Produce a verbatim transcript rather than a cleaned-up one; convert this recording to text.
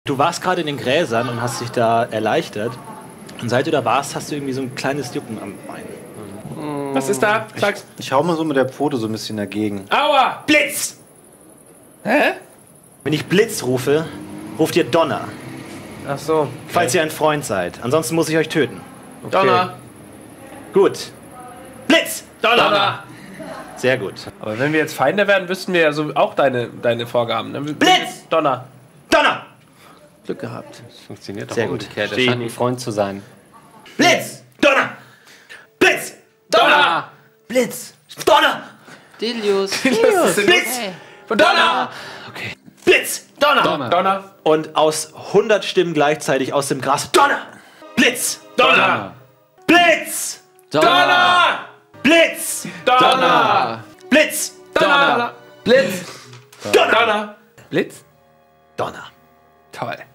Du warst gerade in den Gräsern und hast dich da erleichtert. Und seit du da warst, hast du irgendwie so ein kleines Jucken am Bein. Was ist da? Sag's. Ich, ich hau mal so mit der Pfote so ein bisschen dagegen. Aua! Blitz! Hä? Wenn ich Blitz rufe, ruft ihr Donner. Ach so. Falls ihr ein Freund seid. Ansonsten muss ich euch töten. Okay. Donner! Gut. Blitz! Donner! Donner! Sehr gut. Aber wenn wir jetzt Feinde werden, wüssten wir ja so auch deine, deine Vorgaben. Ne? Blitz! Donner! Donner! Glück gehabt. Das funktioniert doch Sehr gut. umgekehrt. Er scheint ein Freund zu sein. Blitz! Donner! Blitz! Donner! Blitz! Donner! Dilius! Blitz! Donner! Okay. Blitz! Donner! Donner! Donner! Und aus hundert Stimmen gleichzeitig aus dem Gras. Donner! Blitz! Donner! Blitz! Donner! Blitz! Donner! Blitz! Donner! Blitz! Donner! Donner! Blitz? Donner! Toll.